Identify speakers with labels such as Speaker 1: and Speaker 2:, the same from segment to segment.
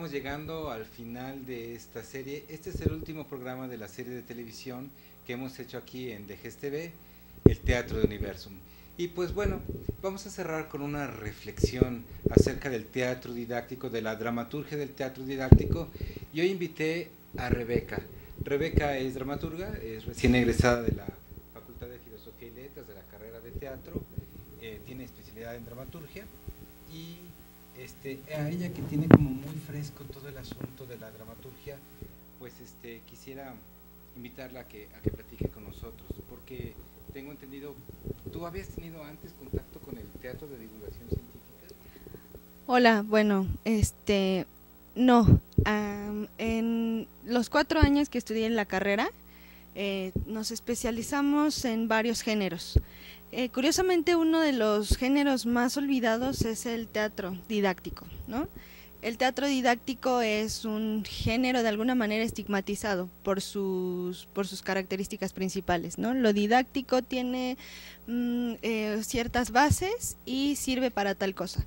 Speaker 1: estamos llegando al final de esta serie. Este es el último programa de la serie de televisión que hemos hecho aquí en DGS TV, el Teatro de Universum. Y pues bueno, vamos a cerrar con una reflexión acerca del teatro didáctico, de la dramaturgia del teatro didáctico. Y hoy invité a Rebeca. Rebeca es dramaturga, es recién egresada de la Facultad de Filosofía y Letras de la carrera de teatro, tiene especialidad en dramaturgia y a ella, que tiene como muy fresco todo el asunto de la dramaturgia, pues quisiera invitarla a que platique con nosotros, porque tengo entendido, ¿tú habías tenido antes contacto con el teatro de divulgación científica?
Speaker 2: Hola, bueno, no, en los 4 años que estudié en la carrera, nos especializamos en varios géneros. Curiosamente, uno de los géneros más olvidados es el teatro didáctico, ¿no? El teatro didáctico es un género de alguna manera estigmatizado por sus características principales, ¿no? Lo didáctico tiene ciertas bases y sirve para tal cosa.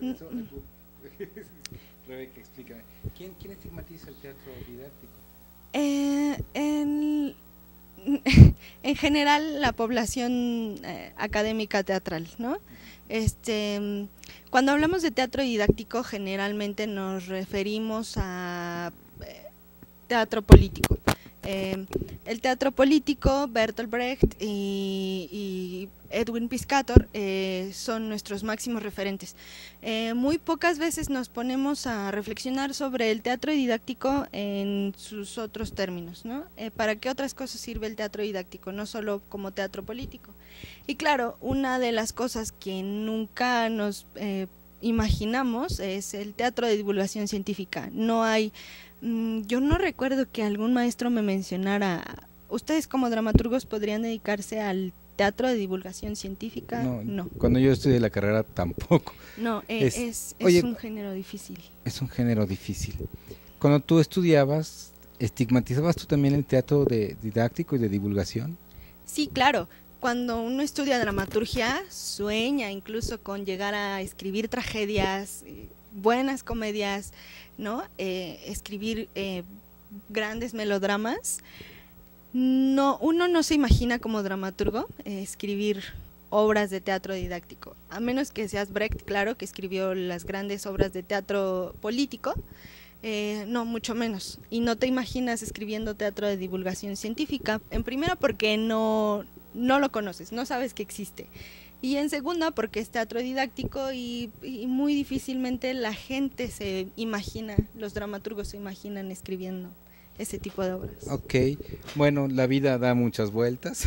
Speaker 1: Rebeca, explícame, ¿quién estigmatiza el teatro didáctico?
Speaker 2: En general la población académica teatral, ¿no? Cuando hablamos de teatro didáctico generalmente nos referimos a teatro político. El teatro político, Bertolt Brecht y Edwin Piscator son nuestros máximos referentes. Muy pocas veces nos ponemos a reflexionar sobre el teatro didáctico en sus otros términos, ¿no? ¿Para qué otras cosas sirve el teatro didáctico? No solo como teatro político. Y claro, una de las cosas que nunca nos imaginamos es el teatro de divulgación científica. No hay, yo no recuerdo que algún maestro me mencionara, ustedes como dramaturgos podrían dedicarse al teatro de divulgación científica.
Speaker 1: No. Cuando yo estudié la carrera tampoco.
Speaker 2: No, es un género difícil.
Speaker 1: Es un género difícil. Cuando tú estudiabas, ¿estigmatizabas tú también el teatro didáctico y de divulgación?
Speaker 2: Sí, claro. Cuando uno estudia dramaturgia, sueña incluso con llegar a escribir tragedias, buenas comedias, ¿no? Escribir grandes melodramas. No, uno no se imagina como dramaturgo escribir obras de teatro didáctico, a menos que seas Brecht, claro, que escribió las grandes obras de teatro político. No, mucho menos. Y no te imaginas escribiendo teatro de divulgación científica, en primera porque no lo conoces, no sabes que existe. Y en segunda porque es teatro didáctico y muy difícilmente la gente se imagina, los dramaturgos se imaginan escribiendo ese tipo de obras.
Speaker 1: Ok, bueno, la vida da muchas vueltas.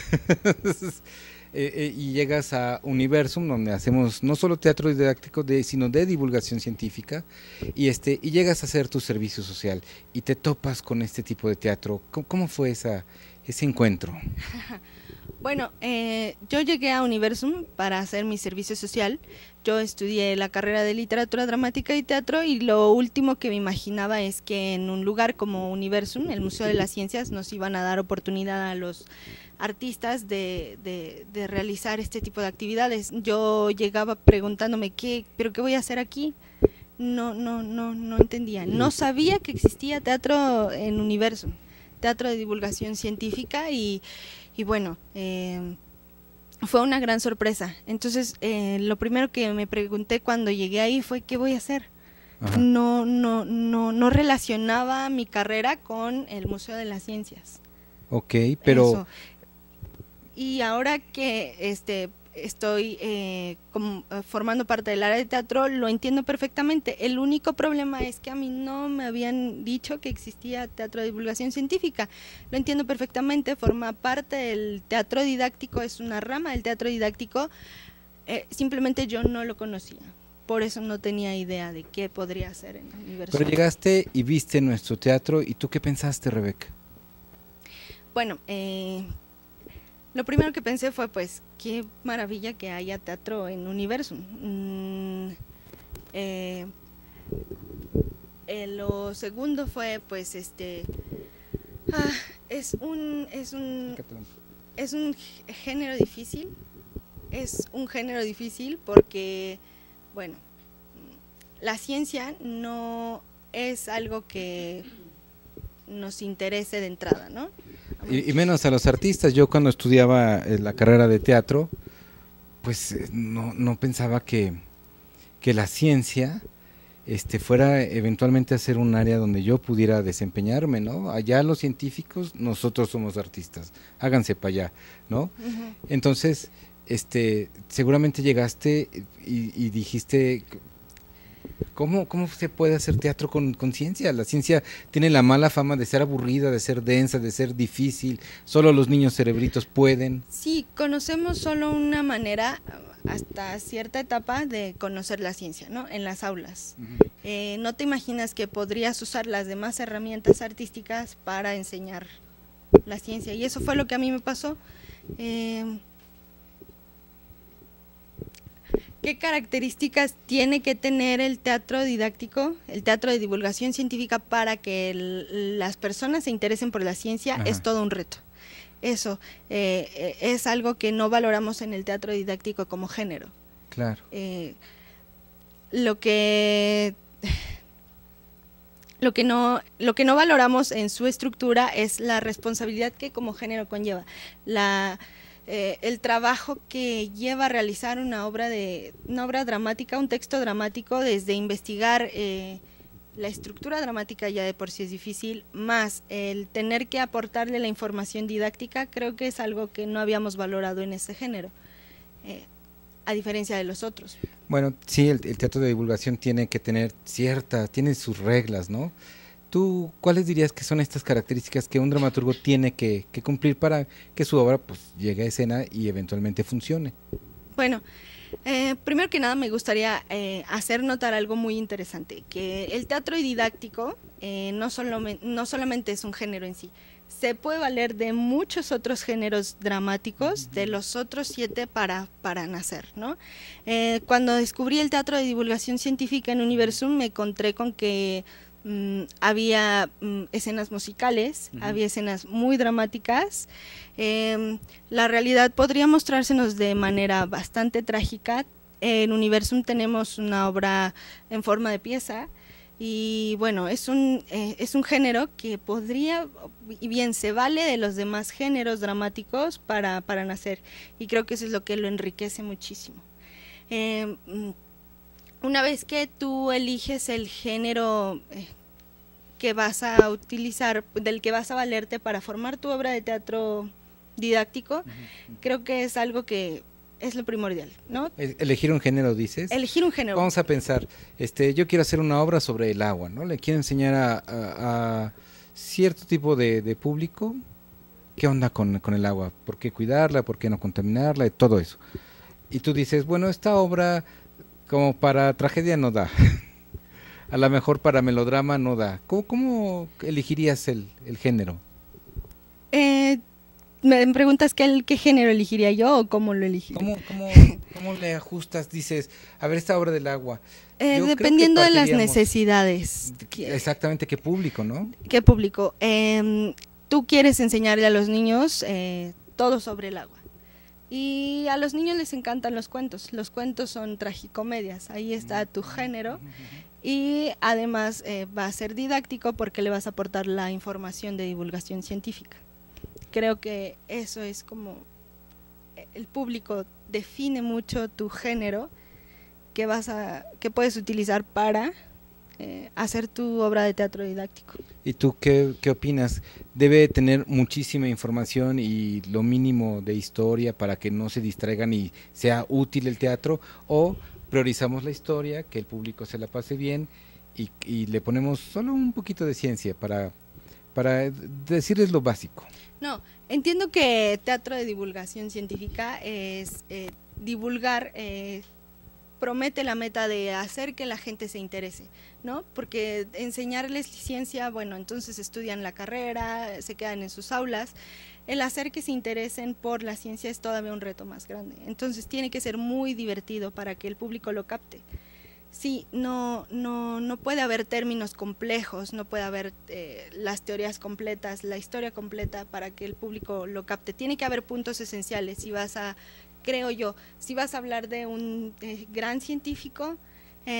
Speaker 1: Y llegas a Universum, donde hacemos no solo teatro didáctico, sino de divulgación científica, y llegas a hacer tu servicio social y te topas con este tipo de teatro. ¿Cómo fue ese encuentro?
Speaker 2: Bueno, yo llegué a Universum para hacer mi servicio social. Yo estudié la carrera de literatura dramática y teatro, y lo último que me imaginaba es que en un lugar como Universum, el Museo de las Ciencias, nos iban a dar oportunidad a los artistas de realizar este tipo de actividades. Yo llegaba preguntándome ¿pero qué voy a hacer aquí? No entendía. No sabía que existía teatro en Universum, teatro de divulgación científica, y bueno, fue una gran sorpresa. Entonces, lo primero que me pregunté cuando llegué ahí fue ¿qué voy a hacer? Ajá. No relacionaba mi carrera con el Museo de las Ciencias.
Speaker 1: Ok, pero...
Speaker 2: Eso. Y ahora que estoy formando parte del área de teatro, lo entiendo perfectamente. El único problema es que a mí no me habían dicho que existía teatro de divulgación científica. Lo entiendo perfectamente, forma parte del teatro didáctico, es una rama del teatro didáctico, simplemente yo no lo conocía. Por eso no tenía idea de qué podría hacer en el universo.
Speaker 1: Pero llegaste y viste nuestro teatro, ¿y tú qué pensaste, Rebeca?
Speaker 2: Bueno, lo primero que pensé fue, pues, qué maravilla que haya teatro en Universum. Lo segundo fue, pues, es un género difícil. Es un género difícil porque, bueno, la ciencia no es algo que nos interese de entrada, ¿no?
Speaker 1: Y menos a los artistas. Yo cuando estudiaba la carrera de teatro, pues no pensaba que la ciencia fuera eventualmente a ser un área donde yo pudiera desempeñarme, ¿no? Allá los científicos, nosotros somos artistas, háganse para allá, ¿no?
Speaker 2: Uh-huh.
Speaker 1: Entonces, seguramente llegaste y dijiste, ¿cómo se puede hacer teatro con ciencia? La ciencia tiene la mala fama de ser aburrida, de ser densa, de ser difícil, solo los niños cerebritos pueden.
Speaker 2: Sí, conocemos solo una manera hasta cierta etapa de conocer la ciencia, ¿no? En las aulas. Uh-huh. No te imaginas que podrías usar las demás herramientas artísticas para enseñar la ciencia, y eso fue lo que a mí me pasó. ¿Qué características tiene que tener el teatro didáctico, el teatro de divulgación científica para que las personas se interesen por la ciencia? Ajá. Es todo un reto. Eso es algo que no valoramos en el teatro didáctico como género.
Speaker 1: Claro.
Speaker 2: Lo que no valoramos en su estructura es la responsabilidad que como género conlleva, el trabajo que lleva a realizar una obra dramática, un texto dramático, desde investigar la estructura dramática ya de por sí es difícil, más el tener que aportarle la información didáctica. Creo que es algo que no habíamos valorado en ese género, a diferencia de los otros.
Speaker 1: Bueno, sí, el teatro de divulgación tiene que tener tiene sus reglas, ¿no? ¿Tú cuáles dirías que son estas características que un dramaturgo tiene que cumplir para que su obra pues llegue a escena y eventualmente funcione?
Speaker 2: Bueno, primero que nada me gustaría hacer notar algo muy interesante, que el teatro didáctico no solamente es un género en sí, se puede valer de muchos otros géneros dramáticos, de los otros 7 para nacer, ¿no? Cuando descubrí el teatro de divulgación científica en Universum, me encontré con que había escenas musicales, uh-huh. Había escenas muy dramáticas. La realidad podría mostrársenos de manera bastante trágica. En Universum tenemos una obra en forma de pieza y bueno, es un género que podría, y bien se vale de los demás géneros dramáticos para nacer, y creo que eso es lo que lo enriquece muchísimo. Una vez que tú eliges el género que vas a utilizar, del que vas a valerte para formar tu obra de teatro didáctico, uh-huh. Creo que es algo que es lo primordial, ¿no?
Speaker 1: Elegir un género, dices.
Speaker 2: Elegir un género.
Speaker 1: Vamos a pensar, yo quiero hacer una obra sobre el agua, ¿no? Le quiero enseñar a cierto tipo de público qué onda con el agua, por qué cuidarla, por qué no contaminarla, y todo eso. Y tú dices, bueno, esta obra como para tragedia no da, a lo mejor para melodrama no da. ¿Cómo elegirías el género?
Speaker 2: ¿Me preguntas qué género elegiría yo o cómo lo elegiría?
Speaker 1: ¿Cómo le ajustas? Dices, a ver, esta obra del agua.
Speaker 2: Dependiendo de las necesidades.
Speaker 1: Exactamente, ¿qué público, no?
Speaker 2: ¿Qué público? Tú quieres enseñarle a los niños todo sobre el agua. Y a los niños les encantan los cuentos son tragicomedias, ahí está tu género, y además va a ser didáctico porque le vas a aportar la información de divulgación científica. Creo que eso es como el público define mucho tu género que puedes utilizar para hacer tu obra de teatro didáctico.
Speaker 1: ¿Y tú qué opinas? ¿Debe tener muchísima información y lo mínimo de historia para que no se distraigan y sea útil el teatro? ¿O priorizamos la historia, que el público se la pase bien y le ponemos solo un poquito de ciencia para decirles lo básico?
Speaker 2: No, entiendo que teatro de divulgación científica es divulgar, promete la meta de hacer que la gente se interese, ¿no? Porque enseñarles ciencia, bueno, entonces estudian la carrera, se quedan en sus aulas. El hacer que se interesen por la ciencia es todavía un reto más grande. Entonces tiene que ser muy divertido para que el público lo capte. Sí, no puede haber términos complejos, no puede haber las teorías completas, la historia completa para que el público lo capte. Tiene que haber puntos esenciales. Creo yo, si vas a hablar de un gran científico,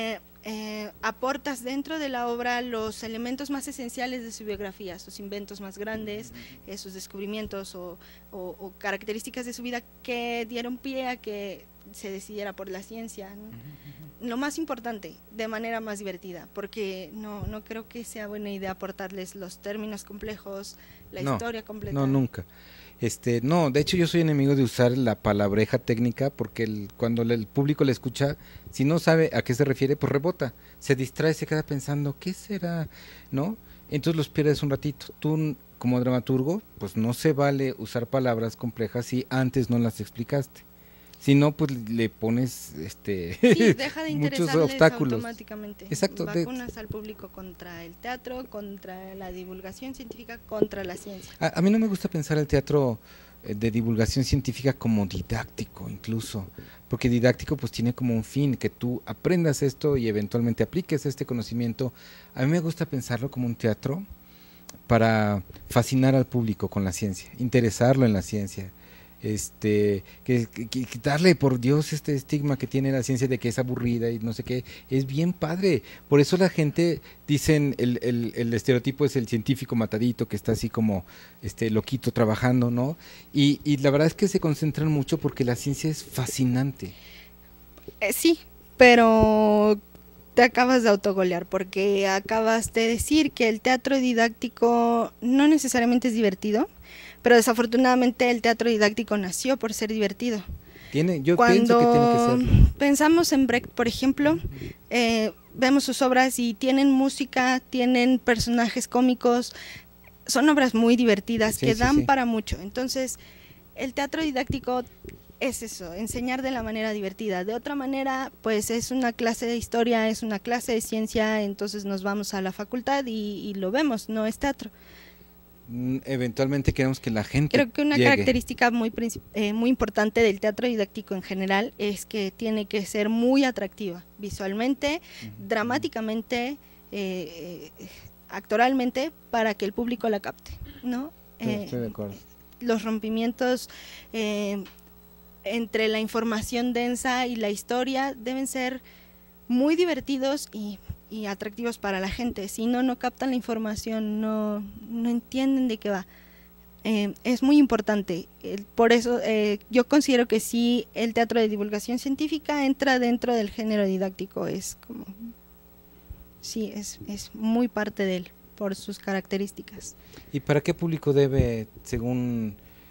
Speaker 2: aportas dentro de la obra los elementos más esenciales de su biografía, sus inventos más grandes, sus descubrimientos o características de su vida que dieron pie a que se decidiera por la ciencia, ¿no? Lo más importante, de manera más divertida, porque no creo que sea buena idea aportarles los términos complejos, la historia completa.
Speaker 1: No, nunca. No, de hecho yo soy enemigo de usar la palabreja técnica porque cuando el público le escucha, si no sabe a qué se refiere, pues rebota, se distrae, se queda pensando, ¿qué será? ¿No? Entonces los pierdes un ratito. Tú como dramaturgo, pues no se vale usar palabras complejas si antes no las explicaste. Si no, pues le pones
Speaker 2: sí, deja de
Speaker 1: muchos obstáculos
Speaker 2: automáticamente.
Speaker 1: Exacto.
Speaker 2: Vacunas al público contra el teatro, contra la divulgación científica, contra la ciencia.
Speaker 1: A mí no me gusta pensar el teatro de divulgación científica como didáctico incluso, porque didáctico pues tiene como un fin, que tú aprendas esto y eventualmente apliques este conocimiento. A mí me gusta pensarlo como un teatro para fascinar al público con la ciencia, interesarlo en la ciencia. Quitarle por Dios este estigma que tiene la ciencia de que es aburrida y no sé qué, es bien padre. Por eso la gente dicen el estereotipo es el científico matadito que está así como loquito trabajando, ¿no? Y la verdad es que se concentran mucho porque la ciencia es fascinante.
Speaker 2: Sí, pero te acabas de autogolear porque acabas de decir que el teatro didáctico no necesariamente es divertido. Pero desafortunadamente el teatro didáctico nació por ser divertido.
Speaker 1: Yo pienso que tiene que ser.
Speaker 2: Cuando pensamos en Brecht, por ejemplo, vemos sus obras y tienen música, tienen personajes cómicos, son obras muy divertidas que dan para mucho. Entonces, el teatro didáctico es eso, enseñar de la manera divertida. De otra manera, pues es una clase de historia, es una clase de ciencia, entonces nos vamos a la facultad y lo vemos, no es teatro.
Speaker 1: Eventualmente queremos que la gente
Speaker 2: creo que una
Speaker 1: llegue.
Speaker 2: Característica muy importante del teatro didáctico en general es que tiene que ser muy atractiva visualmente, dramáticamente, actoralmente, para que el público la capte, ¿no?
Speaker 1: Estoy de acuerdo.
Speaker 2: Los rompimientos entre la información densa y la historia deben ser muy divertidos y atractivos para la gente. Si no captan la información, no entienden de qué va. Es muy importante. Por eso yo considero que sí, el teatro de divulgación científica entra dentro del género didáctico. Es como, sí, es muy parte de él por sus características.
Speaker 1: ¿Y para qué público debe, según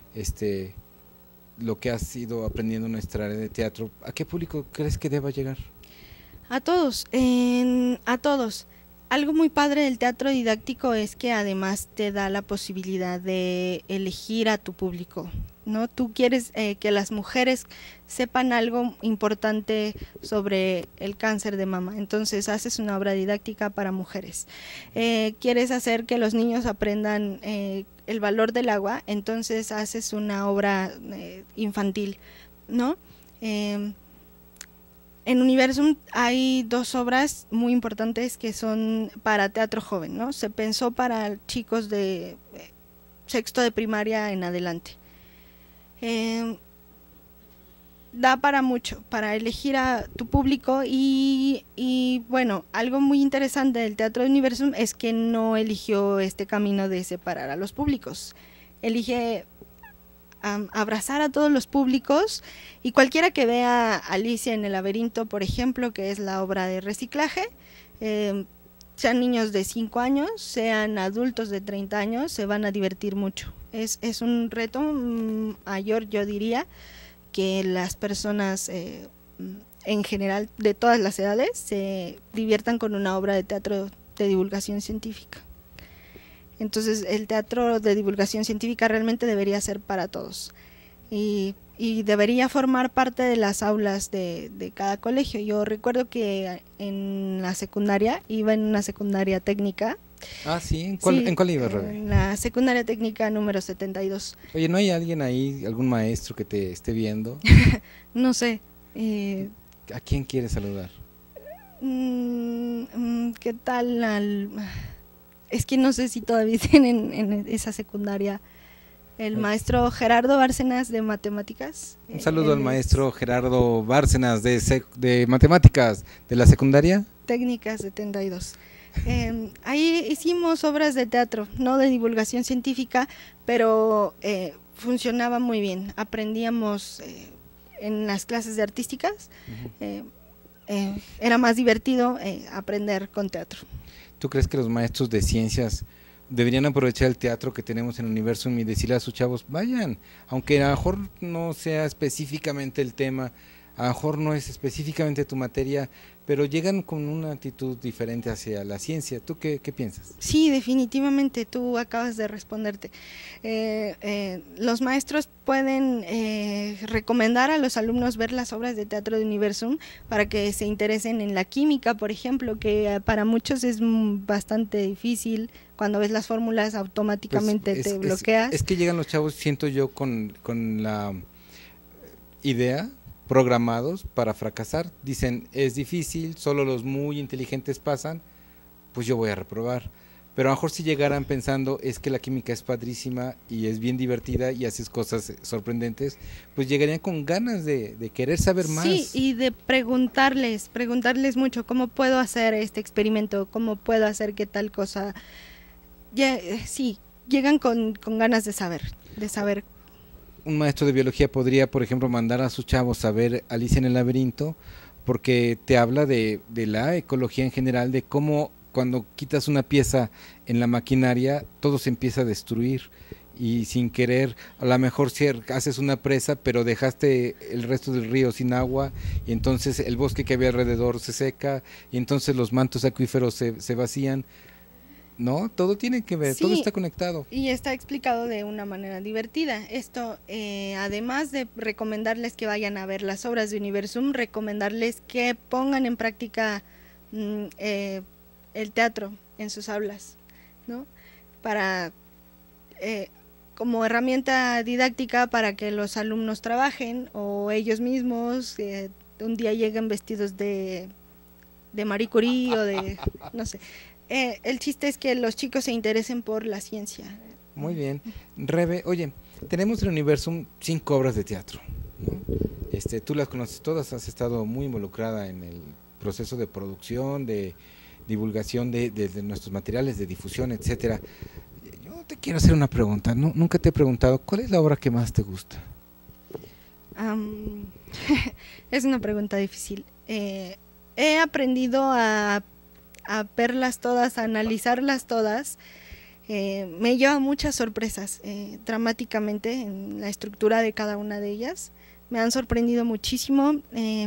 Speaker 1: lo que has ido aprendiendo en nuestra área de teatro, a qué público crees que deba llegar?
Speaker 2: A todos, a todos. Algo muy padre del teatro didáctico es que además te da la posibilidad de elegir a tu público, ¿no? Tú quieres que las mujeres sepan algo importante sobre el cáncer de mama, entonces haces una obra didáctica para mujeres. Quieres hacer que los niños aprendan el valor del agua, entonces haces una obra infantil, ¿no? En Universum hay 2 obras muy importantes que son para teatro joven, ¿no? Se pensó para chicos de sexto de primaria en adelante. Da para mucho, para elegir a tu público y bueno, algo muy interesante del teatro de Universum es que no eligió este camino de separar a los públicos. Elige abrazar a todos los públicos y cualquiera que vea Alicia en el laberinto, por ejemplo, que es la obra de reciclaje, sean niños de 5 años, sean adultos de 30 años, se van a divertir mucho. Es un reto mayor, yo diría, que las personas en general de todas las edades se diviertan con una obra de teatro de divulgación científica. Entonces el teatro de divulgación científica realmente debería ser para todos y debería formar parte de las aulas de cada colegio. Yo recuerdo que en la secundaria, iba en una secundaria técnica.
Speaker 1: Ah, sí, ¿en cuál ibas, Rebe?
Speaker 2: En la secundaria técnica número 72.
Speaker 1: Oye, ¿no hay alguien ahí, algún maestro que te esté viendo?
Speaker 2: No sé.
Speaker 1: ¿A quién quieres saludar?
Speaker 2: ¿Qué tal Es que no sé si todavía tienen en esa secundaria el maestro Gerardo Bárcenas de matemáticas.
Speaker 1: Un saludo al maestro Gerardo Bárcenas de matemáticas de la secundaria.
Speaker 2: Técnica 72. Ahí hicimos obras de teatro, no de divulgación científica, pero funcionaba muy bien. Aprendíamos en las clases de artísticas, era más divertido aprender con teatro.
Speaker 1: ¿Tú crees que los maestros de ciencias deberían aprovechar el teatro que tenemos en Universum y decirle a sus chavos, vayan, aunque a lo mejor no sea específicamente el tema, a lo mejor no es específicamente tu materia, pero llegan con una actitud diferente hacia la ciencia? ¿Tú qué piensas?
Speaker 2: Sí, definitivamente, tú acabas de responderte. Los maestros pueden recomendar a los alumnos ver las obras de teatro de Universum para que se interesen en la química, por ejemplo, que para muchos es bastante difícil. Cuando ves las fórmulas automáticamente
Speaker 1: pues
Speaker 2: te bloqueas.
Speaker 1: Es que llegan los chavos, siento yo, con la idea programados para fracasar. Dicen, es difícil, solo los muy inteligentes pasan, pues yo voy a reprobar. Pero a lo mejor si llegaran pensando, es que la química es padrísima y es bien divertida y haces cosas sorprendentes, pues llegarían con ganas de querer saber más.
Speaker 2: Sí, y de preguntarles mucho, ¿cómo puedo hacer este experimento? ¿Cómo puedo hacer que tal cosa? Sí, llegan con ganas de saber.
Speaker 1: Un maestro de biología podría, por ejemplo, mandar a sus chavos a ver Alicia en el laberinto, porque te habla de la ecología en general, de cómo cuando quitas una pieza en la maquinaria, todo se empieza a destruir, y sin querer, a lo mejor si haces una presa, pero dejaste el resto del río sin agua, y entonces el bosque que había alrededor se seca, y entonces los mantos acuíferos se vacían. No, todo tiene que ver, sí, todo está conectado.
Speaker 2: Y está explicado de una manera divertida. Esto, además de recomendarles que vayan a ver las obras de Universum, recomendarles que pongan en práctica el teatro en sus aulas, ¿no? Para, como herramienta didáctica para que los alumnos trabajen o ellos mismos un día lleguen vestidos de Marie Curie o de, no sé. El chiste es que los chicos se interesen por la ciencia.
Speaker 1: Muy bien. Rebe, oye, tenemos en Universum 5 obras de teatro, ¿no? Tú las conoces todas, has estado muy involucrada en el proceso de producción, de divulgación de nuestros materiales, de difusión, etcétera. Yo te quiero hacer una pregunta. Nunca te he preguntado, ¿cuál es la obra que más te gusta?
Speaker 2: Es una pregunta difícil. He aprendido a verlas todas, a analizarlas todas. Me lleva muchas sorpresas dramáticamente en la estructura de cada una de ellas. Me han sorprendido muchísimo.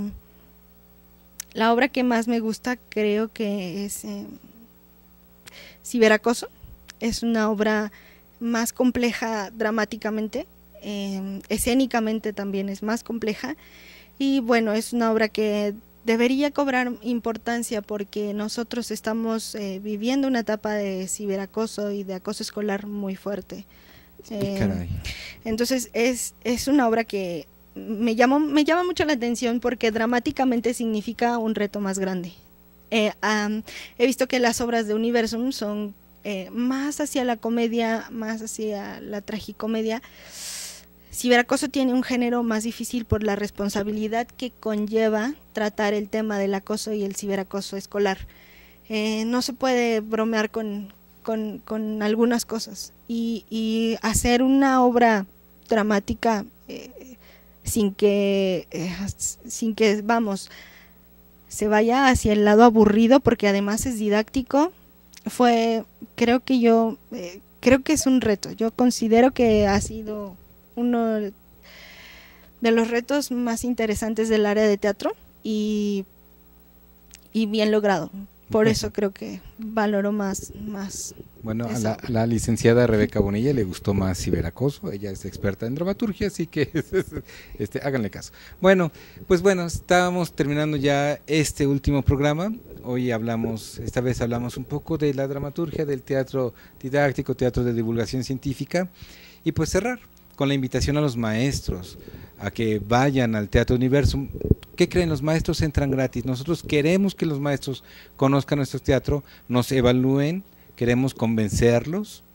Speaker 2: La obra que más me gusta creo que es Ciberacoso. Es una obra más compleja dramáticamente, escénicamente también es más compleja, y bueno, es una obra que debería cobrar importancia porque nosotros estamos viviendo una etapa de ciberacoso y de acoso escolar muy fuerte. Entonces es una obra que me llama mucho la atención porque dramáticamente significa un reto más grande. He visto que las obras de Universum son más hacia la comedia, más hacia la tragicomedia. Ciberacoso tiene un género más difícil por la responsabilidad que conlleva tratar el tema del acoso y el ciberacoso escolar. No se puede bromear con algunas cosas y hacer una obra dramática sin que vamos, se vaya hacia el lado aburrido, porque además es didáctico, creo que es un reto. Yo considero que ha sido uno de los retos más interesantes del área de teatro y bien logrado. Por eso creo que valoro más.
Speaker 1: Bueno, a la licenciada Rebeca Bonilla le gustó más Ciberacoso, ella es experta en dramaturgia, así que háganle caso. Bueno, pues estábamos terminando ya este último programa. Hoy esta vez hablamos un poco de la dramaturgia, del teatro didáctico, teatro de divulgación científica, y pues cerrar con la invitación a los maestros a que vayan al Teatro Universum. ¿Qué creen? Los maestros entran gratis. Nosotros queremos que los maestros conozcan nuestro teatro, nos evalúen, queremos convencerlos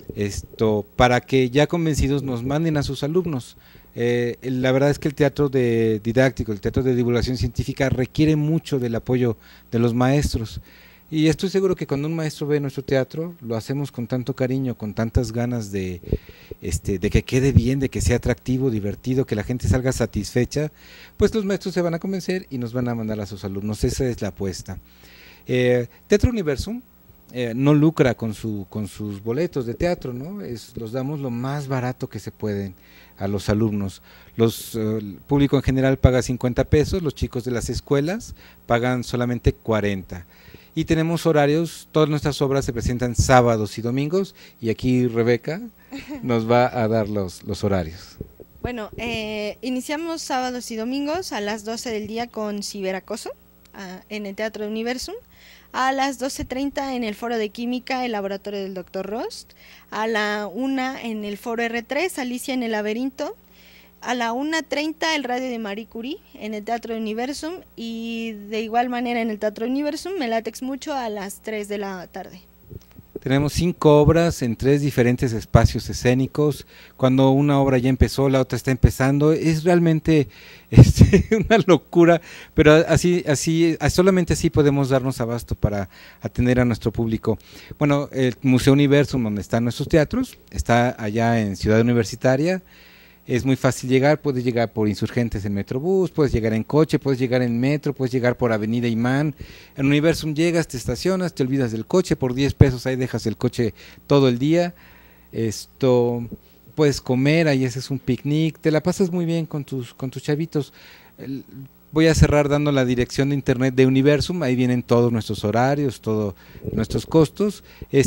Speaker 1: para que ya convencidos nos manden a sus alumnos. La verdad es que el teatro didáctico, el teatro de divulgación científica requiere mucho del apoyo de los maestros. Y estoy seguro que cuando un maestro ve nuestro teatro, lo hacemos con tanto cariño, con tantas ganas de que quede bien, de que sea atractivo, divertido, que la gente salga satisfecha, pues los maestros se van a convencer y nos van a mandar a sus alumnos. Esa es la apuesta. Teatro Universum no lucra con sus boletos de teatro, ¿no? Los damos lo más barato que se pueden a los alumnos. El público en general paga 50 pesos, los chicos de las escuelas pagan solamente 40. Y tenemos horarios, todas nuestras obras se presentan sábados y domingos, y aquí Rebeca nos va a dar los horarios.
Speaker 2: Bueno, iniciamos sábados y domingos a las 12 del día con Ciberacoso en el Teatro Universum, a las 12:30 en el Foro de Química, el Laboratorio del Dr. Rost, a la 1 en el Foro R3, Alicia en el Laberinto, a la 1:30 el Radio de Marie Curie en el Teatro Universum, y de igual manera en el Teatro Universum me latex mucho a las 3 de la tarde.
Speaker 1: Tenemos 5 obras en 3 diferentes espacios escénicos. Cuando una obra ya empezó, la otra está empezando. Es realmente una locura, pero solamente así podemos darnos abasto para atender a nuestro público. Bueno, el Museo Universum, donde están nuestros teatros, está allá en Ciudad Universitaria. Es muy fácil llegar, puedes llegar por Insurgentes en Metrobús, puedes llegar en coche, puedes llegar en metro, puedes llegar por Avenida Imán. En Universum llegas, te estacionas, te olvidas del coche, por 10 pesos ahí dejas el coche todo el día. Puedes comer, ahí haces un picnic, te la pasas muy bien con tus chavitos. Voy a cerrar dando la dirección de internet de Universum, ahí vienen todos nuestros horarios, todos nuestros costos. Es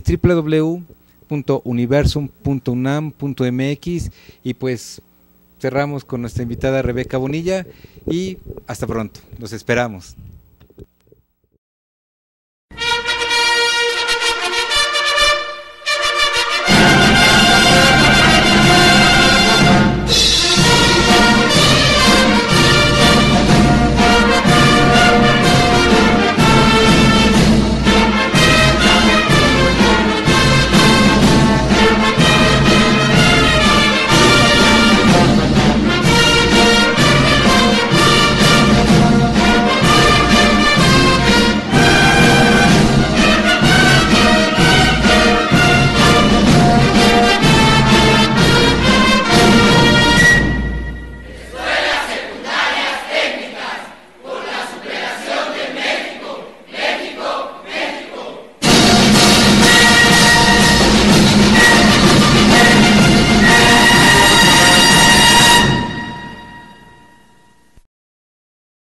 Speaker 1: www.universum.unam.mx, y pues cerramos con nuestra invitada Rebeca Bonilla y hasta pronto, los esperamos.